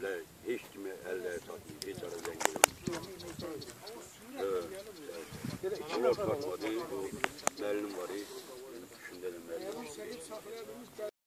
Hələ heç kimi əlləri çatmıyor, heç ara zəng edir. Onlar çatmadı, o müəllim var, düşündə də müəllim.